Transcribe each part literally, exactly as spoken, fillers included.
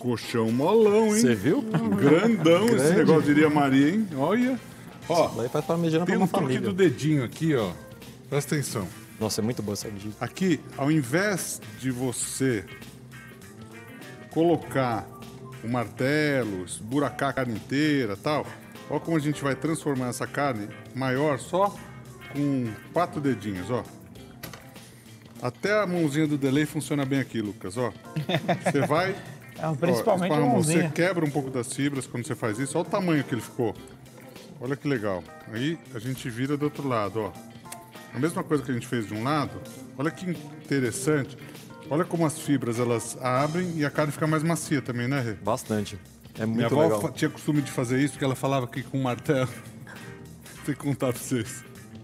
Colchão molão, hein? Você viu? Grandão esse negócio, diria Maria, hein? Olha. Ó, Aí faz parmegiana tem pra um uma truque família. do dedinho aqui, ó. Presta atenção. Nossa, é muito boa essa dica. Aqui, ao invés de você colocar o martelo, esburacar a carne inteira e tal, olha como a gente vai transformar essa carne maior só com quatro dedinhos, ó. Até a mãozinha do delay funciona bem aqui, Lucas, ó. Você vai... É, principalmente ó, a esparramou. Você mãozinha. quebra um pouco das fibras quando você faz isso. Olha o tamanho que ele ficou. Olha que legal. Aí a gente vira do outro lado, ó. A mesma coisa que a gente fez de um lado. Olha que interessante. Olha como as fibras elas abrem e a carne fica mais macia também, né, Rê? Bastante. É muito Minha avó legal. fa- tinha costume de fazer isso, porque ela falava que com martelo... Tem que contar pra vocês.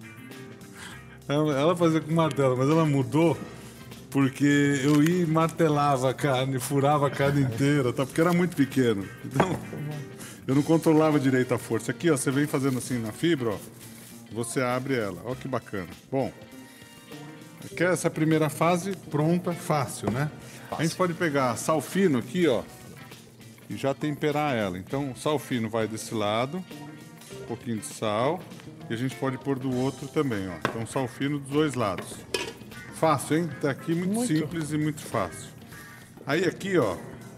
Ela ela fazia com martelo, mas ela mudou porque eu ia e martelava a carne, furava a carne inteira, tá? Porque era muito pequeno. Então, eu não controlava direito a força. Aqui, ó, você vem fazendo assim na fibra, ó. Você abre ela. Ó que bacana. Bom, aqui é essa primeira fase pronta, fácil, né? A gente pode pegar sal fino aqui, ó, e já temperar ela. Então, o sal fino vai desse lado, um pouquinho de sal, e a gente pode pôr do outro também, ó. Então, sal fino dos dois lados. Fácil, hein? Tá aqui muito, Muito. simples e muito fácil. Aí aqui, ó,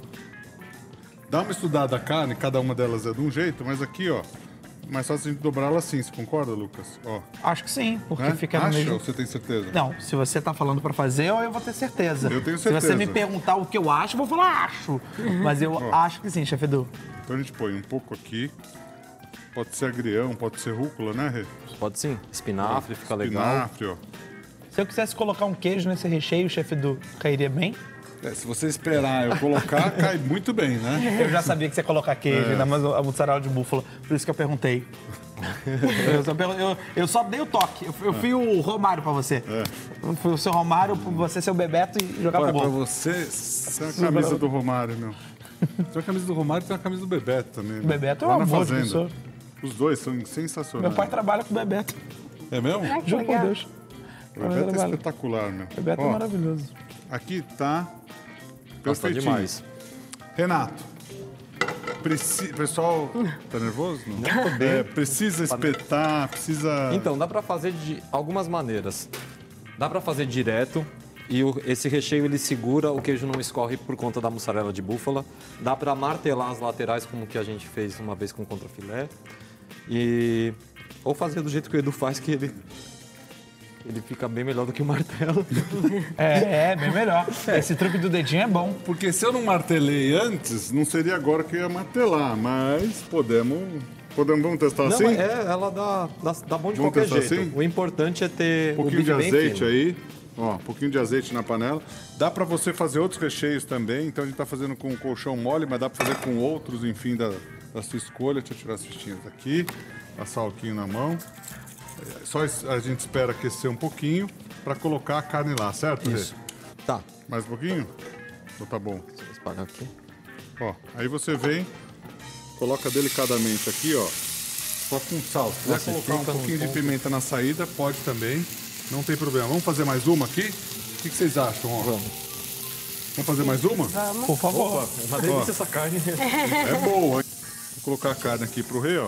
dá uma estudada a carne, cada uma delas é de um jeito, mas aqui, ó, mais fácil a gente dobrar ela assim, você concorda, Lucas? Ó, Acho que sim, porque né? fica no Acha mesmo... ou você tem certeza? Não, se você tá falando pra fazer, eu vou ter certeza. Eu tenho Se você certeza. me perguntar o que eu acho, eu vou falar acho. Mas eu Ó. acho que sim, chefe Edu. Então a gente põe um pouco aqui. Pode ser agrião, pode ser rúcula, né, Rê? Pode sim. Espinafre, fica legal. Espinafre, ó. Se eu quisesse colocar um queijo nesse recheio, chefe Edu, cairia bem? É, se você esperar eu colocar, cai muito bem, né? Eu já sabia que você ia colocar queijo, ainda mais a mussarela de búfala, por isso que eu perguntei. eu, só, pergun- eu- eu só dei o toque, eu, eu fui o Romário pra você. Eu fui o seu Romário, você ser o Bebeto e jogar Olha, pro pra gol. você, você tem uma camisa do Romário, meu. Tem uma camisa do Romário e tem uma camisa do Bebeto também. O Bebeto é Lá um na amor de fazenda. pessoa. Os dois são sensacionais. Meu pai trabalha com o Bebeto, É mesmo? Ai, que juro por legal. Deus. O Bebeto é trabalho. espetacular, meu. O Bebeto Ó, é maravilhoso. aqui tá Nossa, tá perfeitinho. demais. Renato, preci... pessoal, tá nervoso? Não? É, precisa espetar, precisa... Então, dá pra fazer de algumas maneiras. Dá pra fazer direto e o- esse recheio ele segura, o queijo não escorre por conta da mussarela de búfala. Dá pra martelar as laterais, como que a gente fez uma vez com o contrafilé. E... Ou fazer do jeito que o Edu faz, que ele... Ele fica bem melhor do que o martelo. É, é, bem melhor. Esse truque do dedinho é bom. Porque se eu não martelei antes, não seria agora que eu ia martelar, mas podemos... podemos vamos testar Não, assim? mas é, ela dá, dá, dá bom de Vamos qualquer testar jeito. assim? O importante é ter Um pouquinho o de bife bem azeite fino. aí, ó, um pouquinho de azeite na panela. Dá pra você fazer outros recheios também, então a gente tá fazendo com colchão mole, mas dá pra fazer com outros, enfim, da, da sua escolha. Deixa eu tirar as fichinhas aqui, passar o alquinho na mão. Só es- a gente espera aquecer um pouquinho pra colocar a carne lá, certo? Rê? Isso. Tá. Mais um pouquinho? Então tá bom. Deixa eu espalhar aqui. Ó, aí você vem, coloca delicadamente aqui, ó, só com sal. Se quiser Nossa, colocar um fica num pouquinho de ponto. pimenta na saída, pode também, não tem problema. Vamos fazer mais uma aqui? O que, que vocês acham? Ó? Vamos. Vamos fazer mais uma? Vamos. Por favor. Opa, uma delícia essa carne. É boa, hein? Vou colocar a carne aqui pro Rê, ó.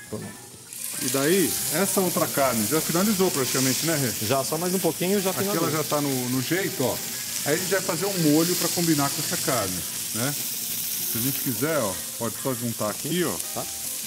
E daí, essa outra carne já finalizou praticamente, né, Rê? Já só mais um pouquinho já Aqui ela finalizou. já tá no, no jeito, ó. Aí a gente vai fazer um molho pra combinar com essa carne, né? Se a gente quiser, ó, pode só juntar aqui, ó. Tá.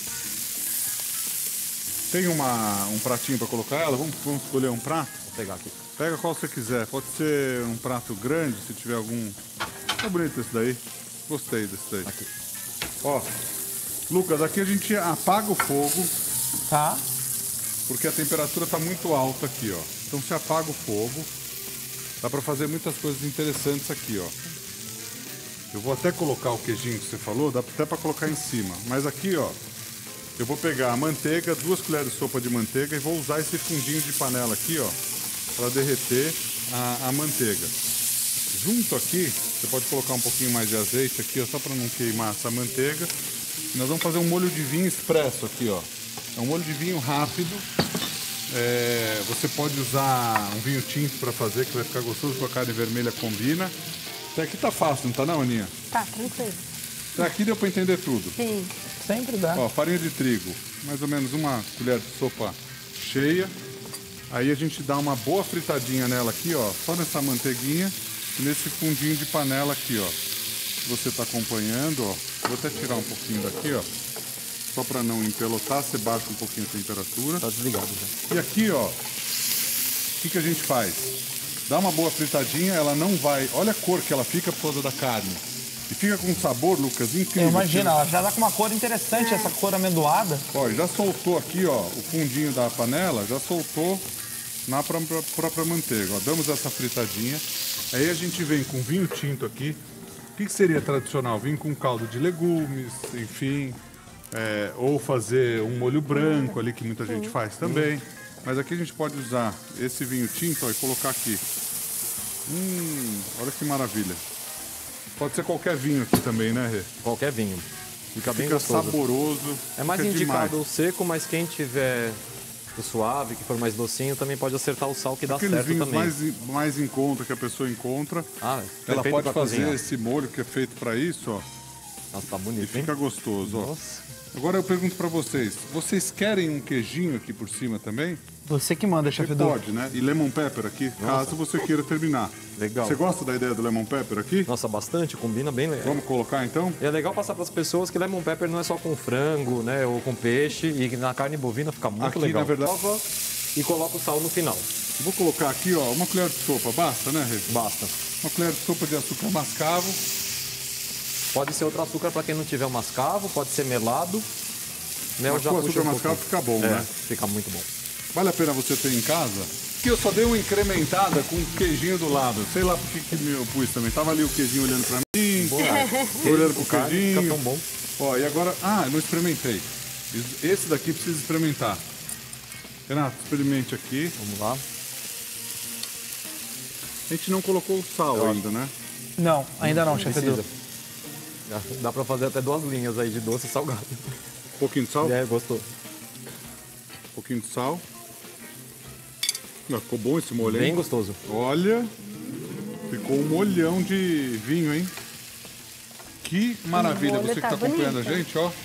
Tem uma, um pratinho pra colocar ela? Vamos, vamos escolher um prato? Vou pegar aqui. Pega qual você quiser. Pode ser um prato grande, se tiver algum... Tá bonito esse daí. Gostei desse daí. Aqui. Ó, Lucas, aqui a gente apaga o fogo, Tá? porque a temperatura tá muito alta aqui, ó. Então você apaga o fogo. Dá pra fazer muitas coisas interessantes aqui, ó. Eu vou até colocar o queijinho que você falou, dá até pra colocar em cima. Mas aqui, ó, eu vou pegar a manteiga, duas colheres de sopa de manteiga e vou usar esse fundinho de panela aqui, ó, pra derreter a, a manteiga. Junto aqui, você pode colocar um pouquinho mais de azeite aqui, ó, só pra não queimar essa manteiga. E nós vamos fazer um molho de vinho expresso aqui, ó. É um molho de vinho rápido. É, você pode usar um vinho tinto para fazer, que vai ficar gostoso com a carne vermelha, combina. Até aqui tá fácil, não tá não, Aninha? Tá, tranquilo. Aqui deu para entender tudo. Sim. Sempre dá. Ó, farinha de trigo, mais ou menos uma colher de sopa cheia. Aí a gente dá uma boa fritadinha nela aqui, ó, só nessa manteiguinha e nesse fundinho de panela aqui, ó. Você tá acompanhando, ó. Vou até tirar um pouquinho daqui, ó. Só para não empelotar, você baixa um pouquinho a temperatura. Tá desligado já. E aqui, ó, o que, que a gente faz? Dá uma boa fritadinha, ela não vai... Olha a cor que ela fica por causa da carne. E fica com um sabor, Lucas, incrível. Imagina, ela já dá com uma cor interessante, essa cor amendoada. Ó, já soltou aqui, ó, o fundinho da panela, já soltou na própria, própria manteiga. Ó, damos essa fritadinha. Aí a gente vem com vinho tinto aqui. O que, que seria tradicional? Vinho com caldo de legumes, enfim. É, ou fazer um molho branco ali, que muita gente faz também. Mas aqui a gente pode usar esse vinho tinto, ó, e colocar aqui. Hum, olha que maravilha. Pode ser qualquer vinho aqui também, né, Rê? Qualquer vinho. Fica bem Fica gostoso. saboroso. É mais fica indicado demais. o seco, mas quem tiver o suave, que for mais docinho, também pode acertar o sal que dá Aqueles certo vinhos também. mais, em- mais em conta que a pessoa encontra. Ah, Ela perfeito pode pra fazer cozinhar. esse molho que é feito para isso, ó. Nossa, tá E bonito, hein? fica gostoso, ó. Nossa. Agora eu pergunto para vocês. Vocês querem um queijinho aqui por cima também? Você que manda, Você chefe Edu. pode, né? E lemon pepper aqui, caso você queira terminar. Legal. Você gosta da ideia do lemon pepper aqui? Nossa, bastante, combina bem legal. Vamos colocar então? E é legal passar para as pessoas que lemon pepper não é só com frango, né, ou com peixe, e na carne bovina fica muito Aqui, legal. na verdade- Prova e coloca o sal no final. Vou colocar aqui, ó, uma colher de sopa. Basta, né, Rê? Basta. Uma colher de sopa de açúcar mascavo. Pode ser outro açúcar para quem não tiver o mascavo, pode ser melado. Mel Mas já com puxa açúcar um mascavo pouquinho. fica bom, É, né? fica muito bom. Vale a pena você ter em casa? Que eu só dei uma incrementada com o queijinho do lado. Sei lá por que que eu pus também. Tava ali o queijinho olhando pra mim, olhando pro Carne queijinho. fica tão bom. Ó, e agora... Ah, eu não experimentei. Esse daqui precisa experimentar. Renato, experimente aqui. Vamos lá. A gente não colocou o sal ainda, né? Não, ainda não, chefe Edu. Precisa. Já dá para fazer até duas linhas aí de doce e salgado. Um pouquinho de sal? É, gostou. Um pouquinho de sal. Ah, ficou bom esse molho, Bem hein? gostoso. Olha, ficou um molhão de vinho, hein? Que maravilha. molho Você que tá tá acompanhando a bonito. gente, ó.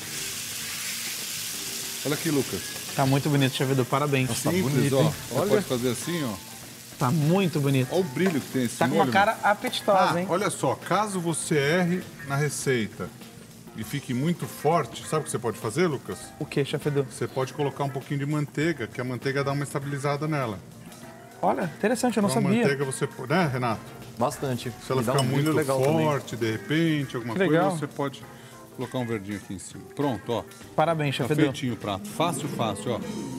Olha aqui, Lucas. Tá muito bonito, chefe Edu. Parabéns. Tá Simples, bonito, ó. hein? Você Olha. pode fazer assim, ó. Tá muito bonito. Olha o brilho que tem esse Tá com molho. uma cara mano. apetitosa, Ah, hein? olha só, caso você erre na receita e fique muito forte, sabe o que você pode fazer, Lucas? O que, chefe Edu? Você pode colocar um pouquinho de manteiga, que a manteiga dá uma estabilizada nela. Olha, interessante, eu não Com a sabia. manteiga você pode... Né, Renato? Bastante. Se ela E dá ficar um brilho muito legal também. forte, de repente, alguma Que coisa, legal. você pode colocar um verdinho aqui em cima. Pronto, ó. Parabéns, Tá chefe Edu. feitinho o prato. Fácil, fácil, ó.